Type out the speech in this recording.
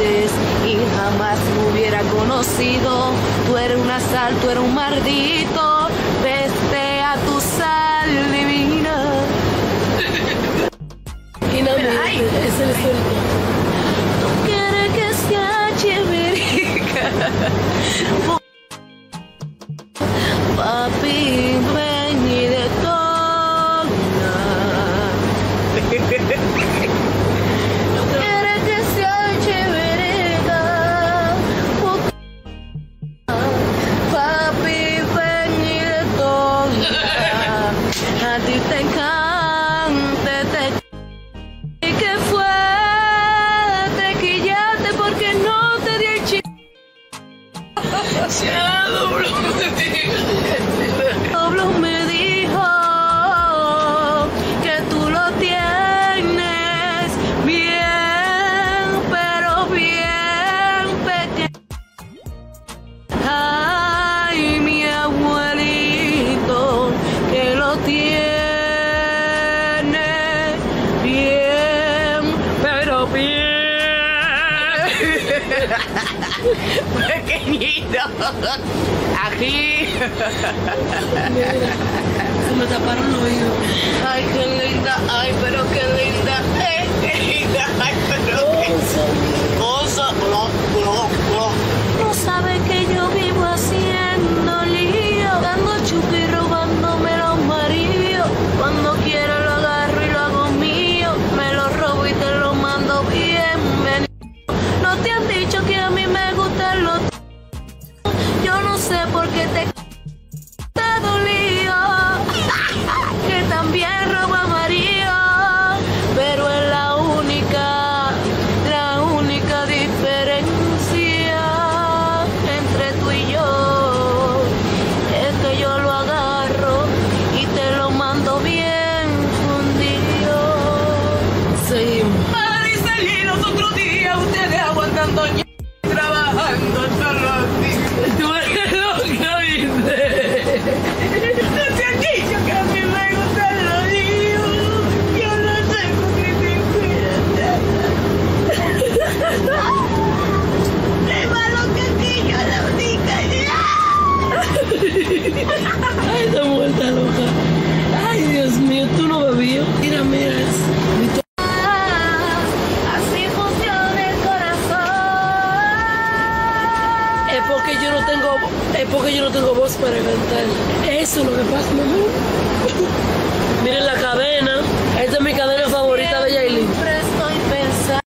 antes y jamás me hubiera conocido. Tú eres una sal, tú eres un maldito, peste a tu sal divina. Y no, ay, ese es el tú quieres que sea chéverica. Papi, ven y de todo. No quieres que sea chéverica. Papi, ven y de todo. A ti te encanta, ¿y qué fue? Te quillaste porque no te di el chico. Ya, Doblo me dijo que tú lo tienes bien, pero bien pequeño. Ay, mi abuelito, que lo tiene bien, pero bien pequeñito. Aquí. Se me taparon los oídos. Ay, qué linda. Ay, pero qué linda. Qué linda. Ay, pero qué cosa. No sabe que yo vivo haciendo lío, dando chupi y robándome los maridos. Cuando quiero lo agarro y lo hago mío. Me lo robo y te lo mando bienvenido. No te han dicho que a mí me gustan los... Yo no sé por qué te dolió, que también robo a María, pero es la única diferencia entre tú y yo, es que yo lo agarro y te lo mando bien fundido. Seguimos. Y los otros días ustedes aguantando trabajando todos los días. Tú eres loca, ¿viste? No te han dicho que a mí me gustan los líos. Yo no sé por qué te cuidas. Es malo que aquí yo la única idea. Ay, esta mujer está loca. Ay, Dios mío, tú no bebías. Mira, mira eso. Es porque yo no tengo voz para cantar. Eso es lo que pasa, mamá.